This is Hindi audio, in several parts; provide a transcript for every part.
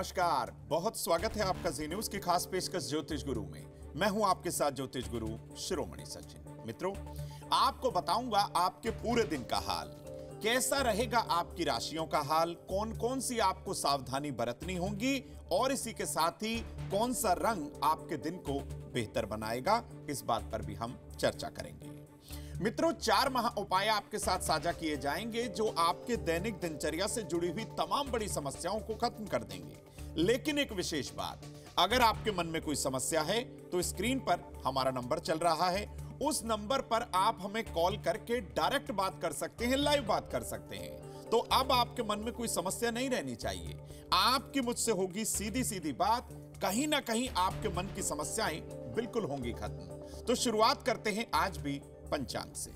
नमस्कार, बहुत स्वागत है आपका जी न्यूज की खास पेशकश ज्योतिष गुरु में। मैं हूं आपके साथ ज्योतिष गुरु शिरोमणि सचिन। मित्रों, आपको बताऊंगा आपके पूरे दिन का हाल, कैसा रहेगा आपकी राशियों का हाल, कौन कौन सी आपको सावधानी बरतनी होगी और इसी के साथ ही कौन सा रंग आपके दिन को बेहतर बनाएगा, इस बात पर भी हम चर्चा करेंगे। मित्रों, 4 महा उपाय आपके साथ साझा किए जाएंगे जो आपके दैनिक दिनचर्या से जुड़ी हुई तमाम बड़ी समस्याओं को खत्म कर देंगे। लेकिन एक विशेष बात, अगर आपके मन में कोई समस्या है तो स्क्रीन पर हमारा नंबर चल रहा है, उस नंबर पर आप हमें कॉल करके डायरेक्ट बात कर सकते हैं, लाइव बात कर सकते हैं। तो अब आपके मन में कोई समस्या नहीं रहनी चाहिए, आपकी मुझसे होगी सीधी सीधी बात, कहीं ना कहीं आपके मन की समस्याएं बिल्कुल होंगी खत्म। तो शुरुआत करते हैं आज भी पंचांग से।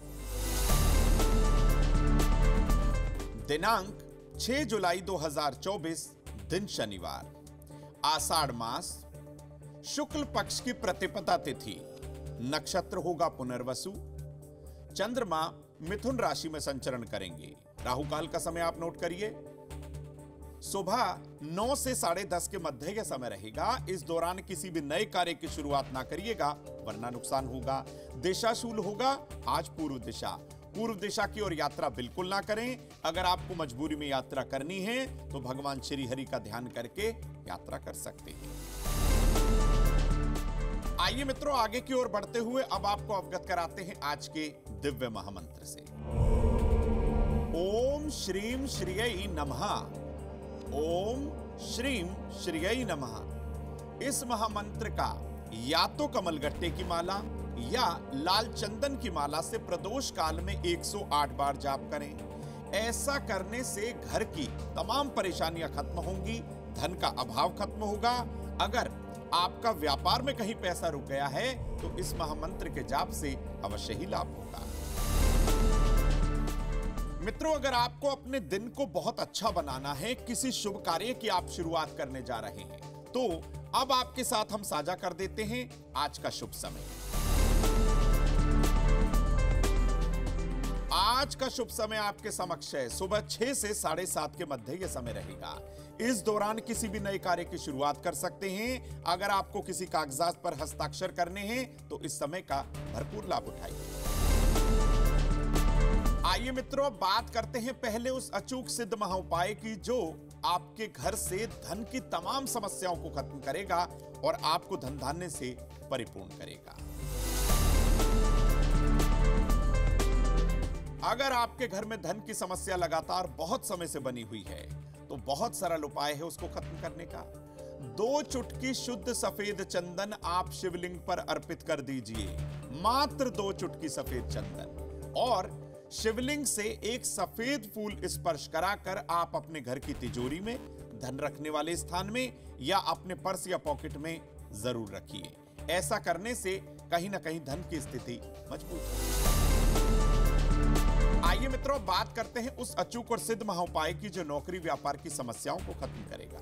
दिनांक 6 जुलाई 2024, दिन शनिवार, आषाढ़ मास, शुक्ल पक्ष की प्रतिपदा तिथि, नक्षत्र होगा पुनर्वसु, चंद्रमा मिथुन राशि में संचरण करेंगे। राहु काल का समय आप नोट करिए, सुबह 9 से 10:30 के मध्य का समय रहेगा। इस दौरान किसी भी नए कार्य की शुरुआत ना करिएगा वरना नुकसान होगा। दिशाशूल होगा आज पूर्व दिशा की ओर यात्रा बिल्कुल ना करें। अगर आपको मजबूरी में यात्रा करनी है तो भगवान श्री हरि का ध्यान करके यात्रा कर सकते हैं। आइए मित्रों, आगे की ओर बढ़ते हुए अब आपको अवगत कराते हैं आज के दिव्य महामंत्र से। ओम श्रीम श्रीयै नमः। ओम श्रीम श्रीयै नमः। इस महामंत्र का या तो कमलगट्टे की माला या लाल चंदन की माला से प्रदोष काल में 108 बार जाप करें। ऐसा करने से घर की तमाम परेशानियां खत्म होंगी, धन का अभाव खत्म होगा। अगर आपका व्यापार में कहीं पैसा रुक गया है तो इस महामंत्र के जाप से अवश्य ही लाभ होगा। मित्रों, अगर आपको अपने दिन को बहुत अच्छा बनाना है, किसी शुभ कार्य की आप शुरुआत करने जा रहे हैं, तो अब आपके साथ हम साझा कर देते हैं आज का शुभ समय। आज का शुभ समय आपके समक्ष है, सुबह 6 से 7:30 के मध्य यह समय रहेगा। इस दौरान किसी भी नए कार्य की शुरुआत कर सकते हैं। अगर आपको किसी कागजात पर हस्ताक्षर करने हैं तो इस समय का भरपूर लाभ उठाइए। आइए मित्रों, बात करते हैं पहले उस अचूक सिद्ध महाउपाय की जो आपके घर से धन की तमाम समस्याओं को खत्म करेगा और आपको धन धान्य से परिपूर्ण करेगा। अगर आपके घर में धन की समस्या लगातार बहुत समय से बनी हुई है तो बहुत सरल उपाय है उसको खत्म करने का। 2 चुटकी शुद्ध सफेद चंदन आप शिवलिंग पर अर्पित कर दीजिए, मात्र 2 चुटकी सफेद चंदन, और शिवलिंग से एक सफेद फूल स्पर्श कराकर आप अपने घर की तिजोरी में, धन रखने वाले स्थान में या अपने पर्स या पॉकेट में जरूर रखिए। ऐसा करने से कहीं ना कहीं धन की स्थिति मजबूत होगी। आइए मित्रों, बात करते हैं उस अचूक और सिद्ध महाउपाय की जो नौकरी व्यापार की समस्याओं को खत्म करेगा।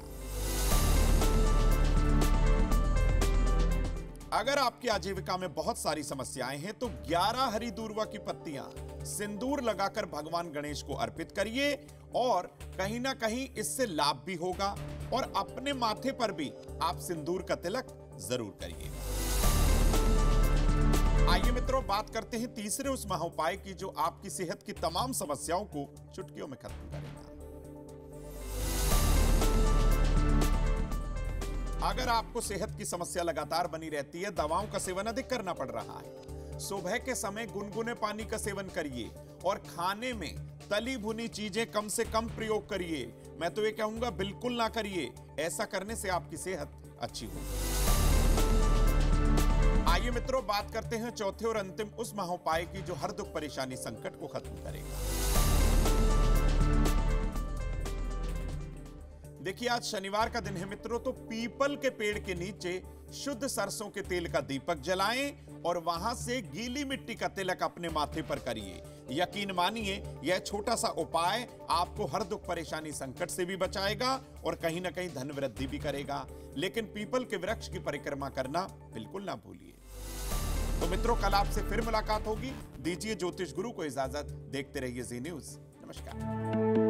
अगर आपकी आजीविका में बहुत सारी समस्याएं हैं तो 11 हरी दूर्वा की पत्तियां सिंदूर लगाकर भगवान गणेश को अर्पित करिए और कहीं ना कहीं इससे लाभ भी होगा। और अपने माथे पर भी आप सिंदूर का तिलक जरूर करिए। आइए मित्रों, बात करते हैं तीसरे उस महाउपाय की जो आपकी सेहत की तमाम समस्याओं को चुटकियों में खत्म करेगा। अगर आपको सेहत की समस्या लगातार बनी रहती है, दवाओं का सेवन अधिक करना पड़ रहा है, सुबह के समय गुनगुने पानी का सेवन करिए और खाने में तली भुनी चीजें कम से कम प्रयोग करिए। मैं तो ये कहूंगा बिल्कुल ना करिए, ऐसा करने से आपकी सेहत अच्छी होगी। आइए मित्रों, बात करते हैं चौथे और अंतिम उस महाउपाय की जो हर दुख परेशानी संकट को खत्म करेगा। देखिए, आज शनिवार का दिन है मित्रों, तो पीपल के पेड़ के नीचे शुद्ध सरसों के तेल का दीपक जलाएं और वहां से गीली मिट्टी का तिलक अपने माथे पर करिए। यकीन मानिए, यह छोटा सा उपाय आपको हर दुख परेशानी संकट से भी बचाएगा और कहीं ना कहीं धन वृद्धि भी करेगा। लेकिन पीपल के वृक्ष की परिक्रमा करना बिल्कुल ना भूलिए। तो मित्रों, कल आपसे फिर मुलाकात होगी। दीजिए ज्योतिष गुरु को इजाजत। देखते रहिए जी न्यूज। नमस्कार।